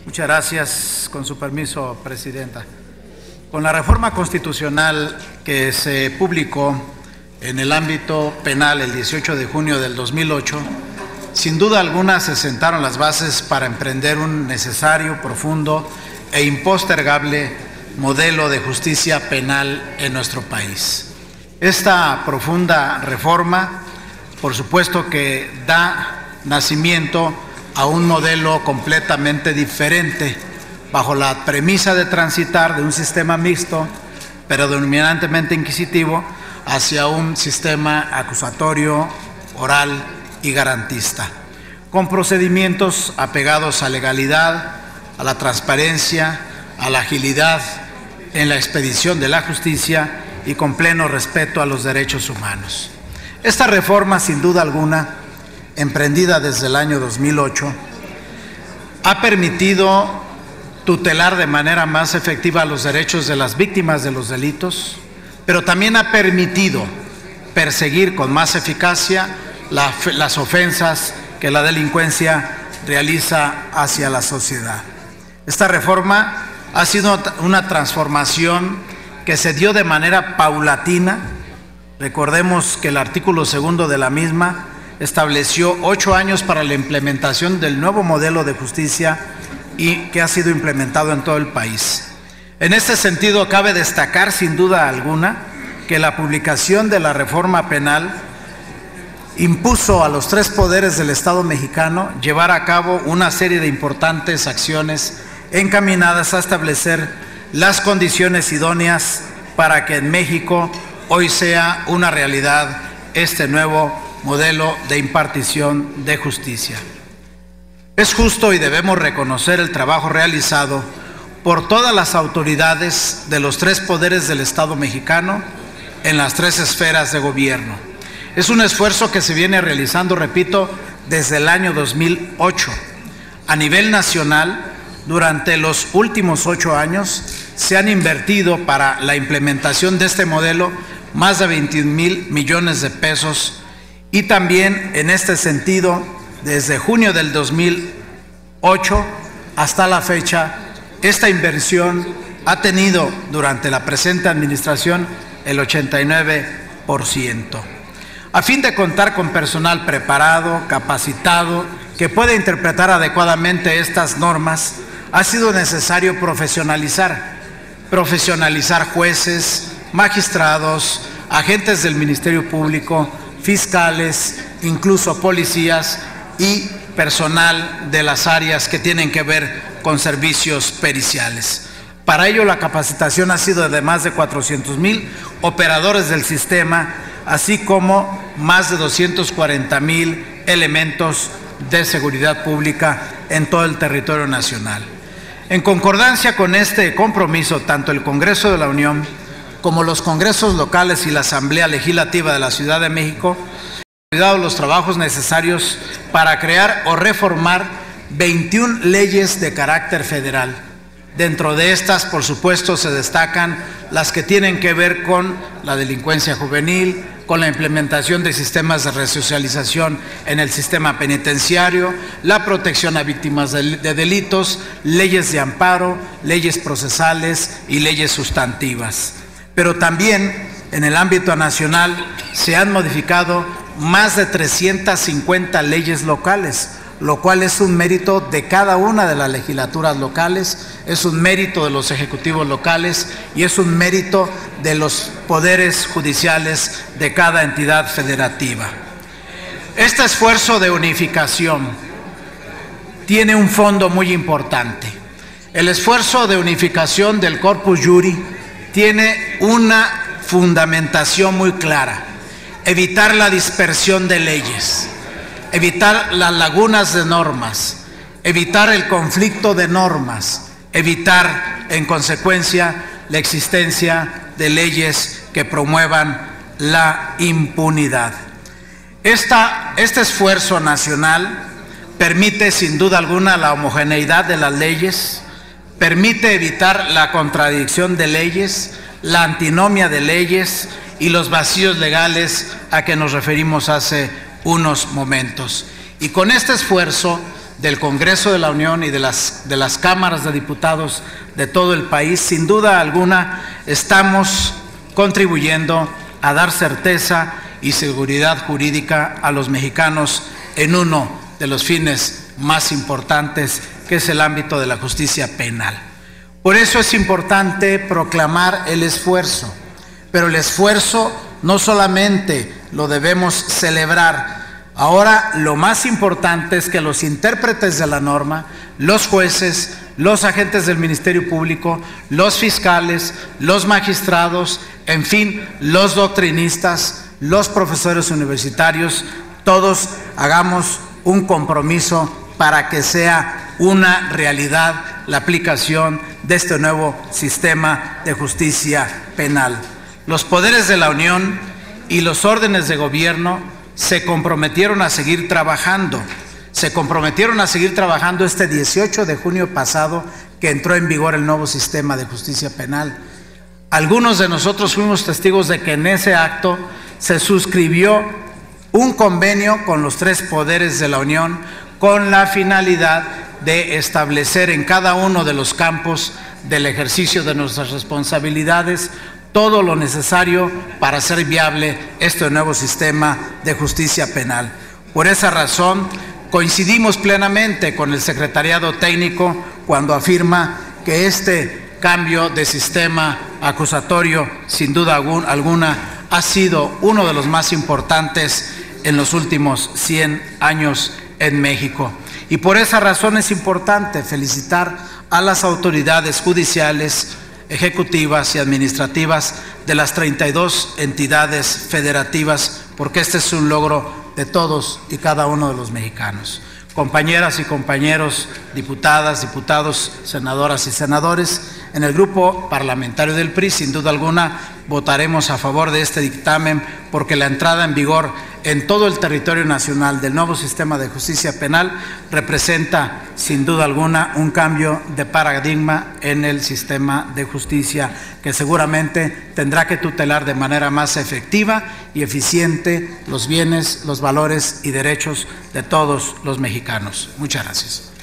Muchas gracias. Con su permiso, Presidenta. Con la reforma constitucional que se publicó en el ámbito penal el 18 de junio del 2008, sin duda alguna se sentaron las bases para emprender un necesario, profundo e impostergable modelo de justicia penal en nuestro país. Esta profunda reforma, por supuesto que da nacimiento a un modelo completamente diferente, bajo la premisa de transitar de un sistema mixto, predominantemente inquisitivo, hacia un sistema acusatorio, oral y garantista, con procedimientos apegados a legalidad, a la transparencia, a la agilidad en la expedición de la justicia y con pleno respeto a los derechos humanos. Esta reforma, sin duda alguna, emprendida desde el año 2008, ha permitido tutelar de manera más efectiva los derechos de las víctimas de los delitos, pero también ha permitido perseguir con más eficacia las ofensas que la delincuencia realiza hacia la sociedad. Esta reforma ha sido una transformación que se dio de manera paulatina. Recordemos que el artículo 2 de la misma estableció 8 años para la implementación del nuevo modelo de justicia y que ha sido implementado en todo el país. En este sentido, cabe destacar sin duda alguna que la publicación de la reforma penal impuso a los 3 poderes del Estado mexicano llevar a cabo una serie de importantes acciones encaminadas a establecer las condiciones idóneas para que en México hoy sea una realidad este nuevo modelo de impartición de justicia. Es justo y debemos reconocer el trabajo realizado por todas las autoridades de los 3 poderes del Estado mexicano en las 3 esferas de gobierno. Es un esfuerzo que se viene realizando, repito, desde el año 2008. A nivel nacional, durante los últimos 8 años, se han invertido para la implementación de este modelo más de 21,000 millones de pesos. Y también en este sentido, desde junio del 2008 hasta la fecha, esta inversión ha tenido durante la presente administración el 89%. A fin de contar con personal preparado, capacitado, que pueda interpretar adecuadamente estas normas, ha sido necesario profesionalizar jueces, magistrados, agentes del Ministerio Público, fiscales, incluso policías y personal de las áreas que tienen que ver con servicios periciales. Para ello, la capacitación ha sido de más de 400,000 operadores del sistema, así como más de 240,000 elementos de seguridad pública en todo el territorio nacional. En concordancia con este compromiso, tanto el Congreso de la Unión como los congresos locales y la Asamblea Legislativa de la Ciudad de México han realizado los trabajos necesarios para crear o reformar 21 leyes de carácter federal. Dentro de estas, por supuesto, se destacan las que tienen que ver con la delincuencia juvenil, con la implementación de sistemas de resocialización en el sistema penitenciario, la protección a víctimas de delitos, leyes de amparo, leyes procesales y leyes sustantivas. Pero también en el ámbito nacional se han modificado más de 350 leyes locales, lo cual es un mérito de cada una de las legislaturas locales, es un mérito de los ejecutivos locales y es un mérito de los poderes judiciales de cada entidad federativa. Este esfuerzo de unificación tiene un fondo muy importante. El esfuerzo de unificación del corpus juris tiene una fundamentación muy clara: evitar la dispersión de leyes, evitar las lagunas de normas, evitar el conflicto de normas, evitar, en consecuencia, la existencia de leyes que promuevan la impunidad. Este esfuerzo nacional permite, sin duda alguna, la homogeneidad de las leyes, permite evitar la contradicción de leyes, la antinomia de leyes y los vacíos legales a que nos referimos hace unos momentos. Y con este esfuerzo del Congreso de la Unión y de las cámaras de diputados de todo el país, sin duda alguna estamos contribuyendo a dar certeza y seguridad jurídica a los mexicanos en uno de los fines más importantes, que es el ámbito de la justicia penal. Por eso es importante proclamar el esfuerzo, pero el esfuerzo no solamente lo debemos celebrar. Ahora lo más importante es que los intérpretes de la norma, los jueces, los agentes del Ministerio Público, los fiscales, los magistrados, en fin, los doctrinistas, los profesores universitarios, todos hagamos un compromiso para que sea una realidad la aplicación de este nuevo sistema de justicia penal. Los poderes de la Unión y los órdenes de gobierno se comprometieron a seguir trabajando. Se comprometieron a seguir trabajando este 18 de junio pasado, que entró en vigor el nuevo sistema de justicia penal. Algunos de nosotros fuimos testigos de que en ese acto se suscribió un convenio con los tres poderes de la Unión con la finalidad de establecer en cada uno de los campos del ejercicio de nuestras responsabilidades todo lo necesario para hacer viable este nuevo sistema de justicia penal. Por esa razón, coincidimos plenamente con el Secretariado Técnico cuando afirma que este cambio de sistema acusatorio, sin duda alguna, ha sido uno de los más importantes en los últimos 100 años en México. Y por esa razón es importante felicitar a las autoridades judiciales, ejecutivas y administrativas de las 32 entidades federativas, porque este es un logro de todos y cada uno de los mexicanos. Compañeras y compañeros, diputadas, diputados, senadoras y senadores, en el grupo parlamentario del PRI, sin duda alguna, votaremos a favor de este dictamen, porque la entrada en vigor en todo el territorio nacional del nuevo sistema de justicia penal representa, sin duda alguna, un cambio de paradigma en el sistema de justicia, que seguramente tendrá que tutelar de manera más efectiva y eficiente los bienes, los valores y derechos de todos los mexicanos. Muchas gracias.